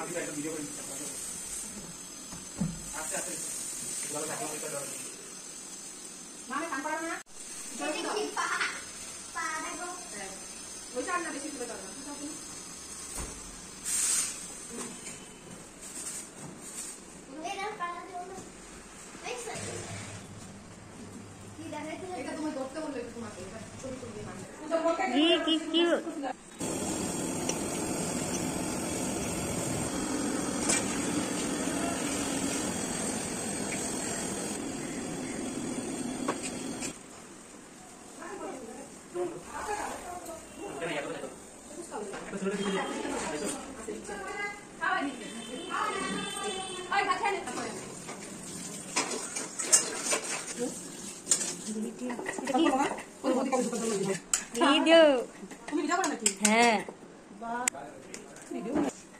Video তুমি video করো নাকি? হ্যাঁ ভিডিও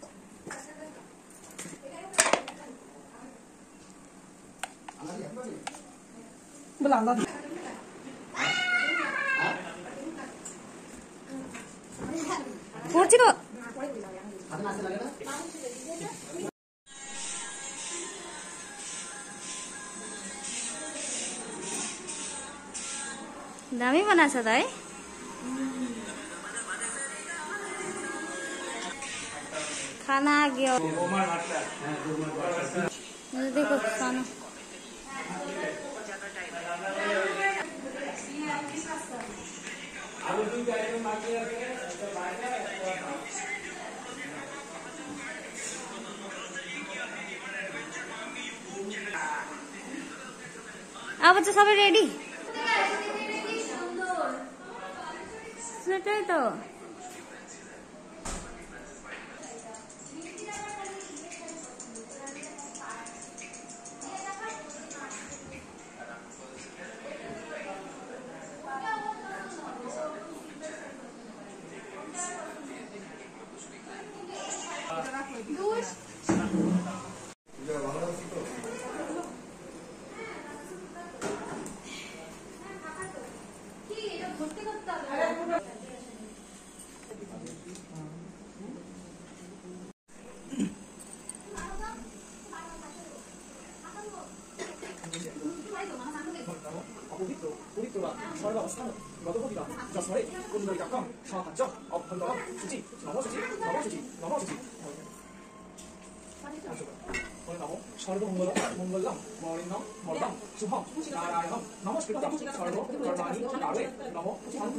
বলা আল্লাহ পড়ছি গো दामी बनाछ त है खाना आ गयो देखो सानो अब चाहिँ सबै रेडी সেটাই তো सर्वमंगलम मौलिनम मर्दम शुभम नारायणम नमस्कृतम सर्वकर्माणि कारणे नमो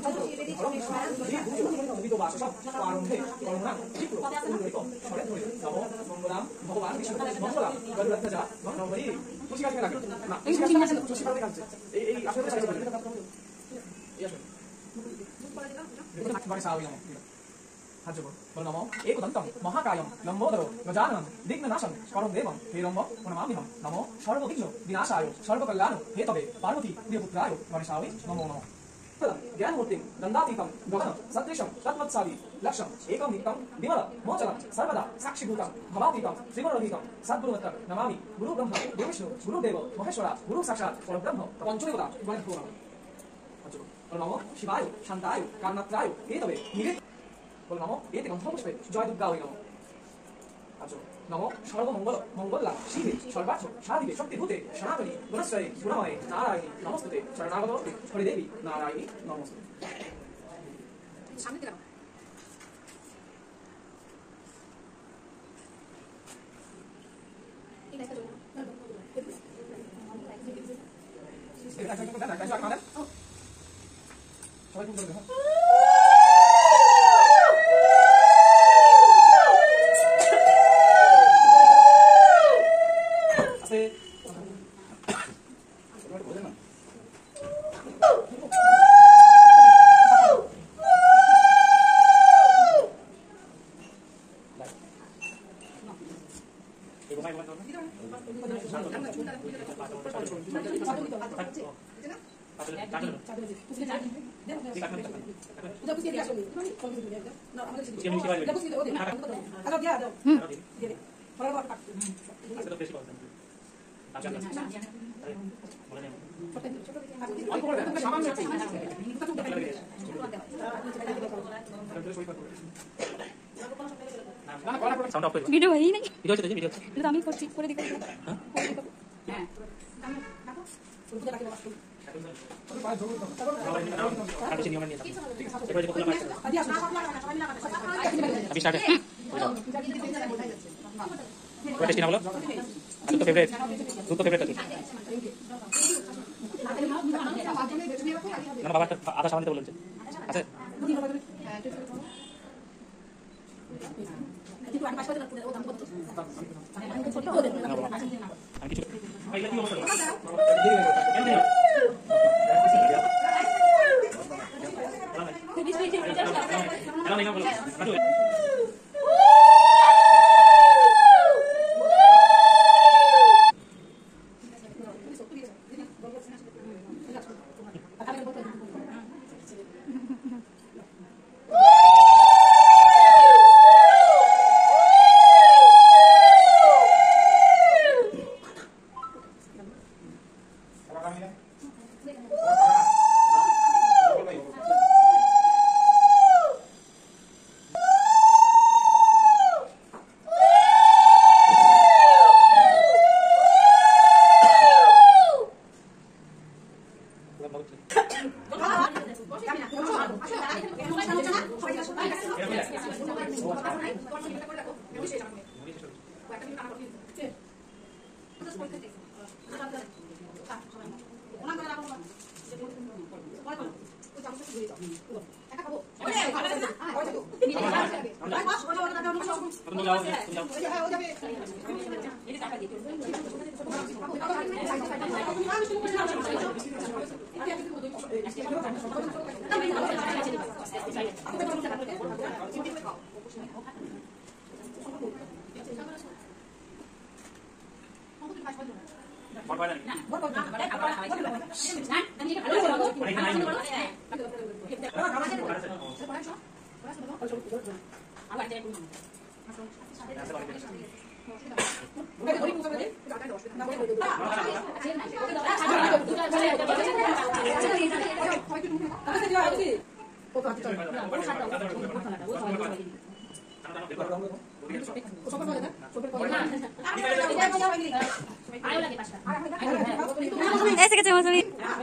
विदोवाससम पारंभे करुणा विप्रो उन्नतिको शरण्ये नमो मंगलम भगवान विष्णु मंगलम गरुड़ध्वजा नमोरी खुशी কাছে লাগে না খুশি কাছে কাছে এই আসলে সাইজ করে এই আসলে বাড়ি সাউই নমো हाथ जोड़ो बोलो नमो एकदंतं महाकायं लंबोदरो गजाननं दिग्नाशं करं देवं हेरंब प्रणमाम्यहं नमो सर्वविघ्न विनाशाय सर्वकल्याण हेतवे पार्वती प्रियपुत्राय गणेशाय नमो नमः ज्ञानमूर्तिं दंडातीतं गगन सदृशं तत्वत्सावी लक्ष्यं एकं नित्यं विमल मोचनं सर्वदा साक्षीभूतं भवातीतं त्रिगुणरहितं सद्गुरुवत्त नमामि गुरु ब्रह्म गुरु विष्णु गुरुदेव महेश्वरा गुरु साक्षात् परब्रह्म पंचदेवता गणेशो नमो शिवाय शांताय कारणत्राय हेतवे निमित्त नमो एते गंधपुष्पे जय दुर्गा वै नमो अच्छा नमो सर्वमंगल मंगला शिवे सर्वार्थ साधिके शक्तिभूते सनातनी गुणश्रये गुणमये नारायणी नमस्ते शरणागत हरिदेवी नारायणी नमस्ते सामने दिला সাউন্ড অফ করে ভিডিও হয়ই নাই, ভিডিও হচ্ছে ভিডিও হচ্ছে এটা তো আমি করছি, করে দিতে হ্যাঁ হ্যাঁ আর বেশি নিয়ম নিয়ে যাবো এবারে যেটা বললাম আমি স্টার্ট কোন টেস্ট না হলো আর তো ফেভারিট দুটো ফেভারিট আছে না বাবা আধা সামনে দিতে বলেছে আচ্ছা আমি কিছু ऐसे कैसे मौसमी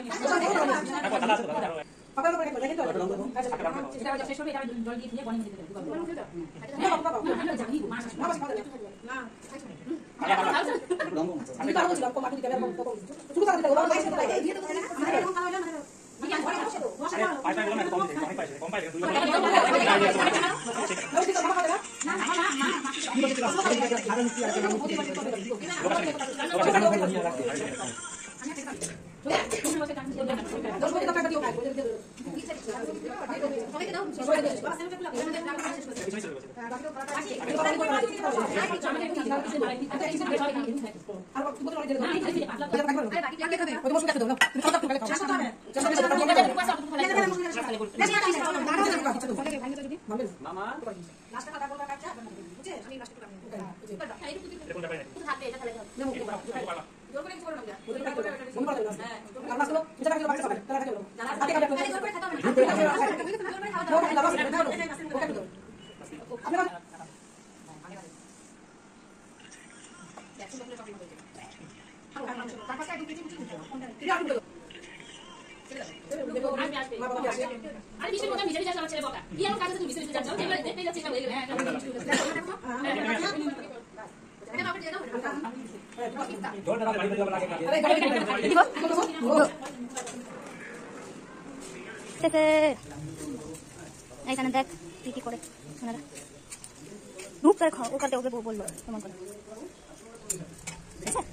এখানে দেখ কি কি করে ওনারা ধূপ করে খাও, ও করতে ওকে বললো কেমন করে। ঠিক আছে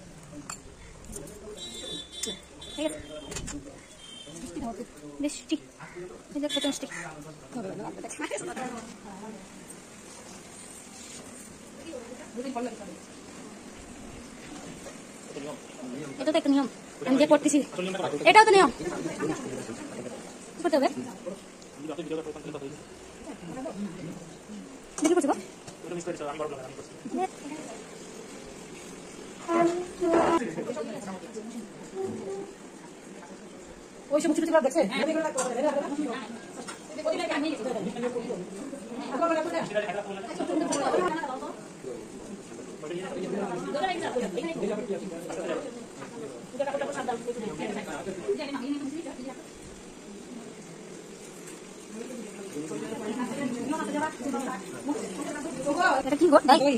মিষ্টি কত মিষ্টি এটা তো একটা নিয়ম আমি যে করতেছি, এটাও তো নিয়ম করতে হবে। দেখি করছি ওই সব ছোট দেখছে এটা কি গো তাই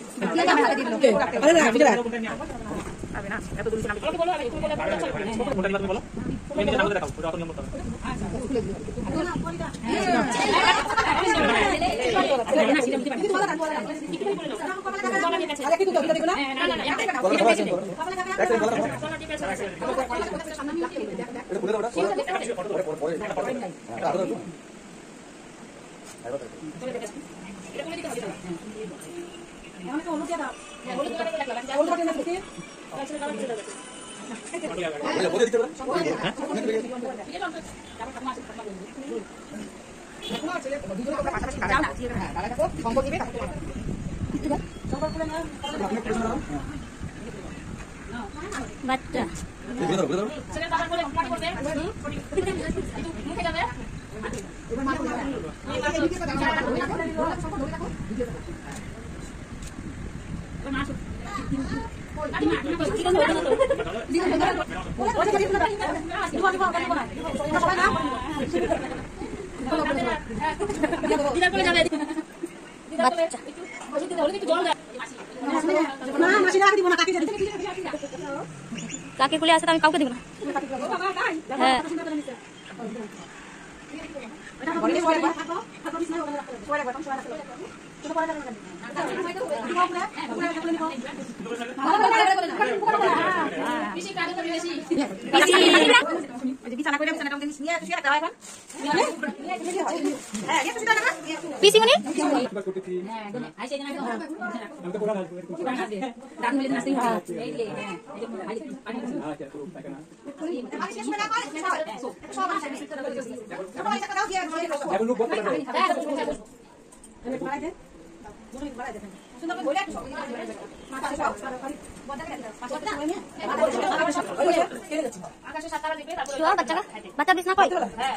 বাচ্চা কাকে কোলে আসে আমি কাউকে দেব না হ্যাঁ পিসিমণি বাচ্চা বিছনা কই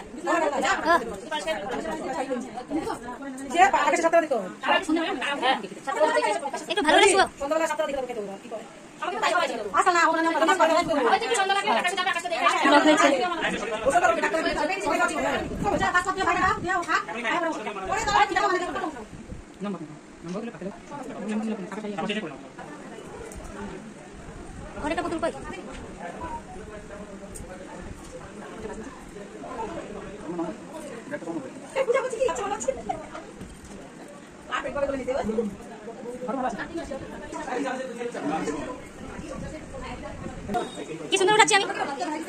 একটু ভালো লাগছে অনেকটা পুতুল কই কি সুন্দর উঠাচ্ছি আমি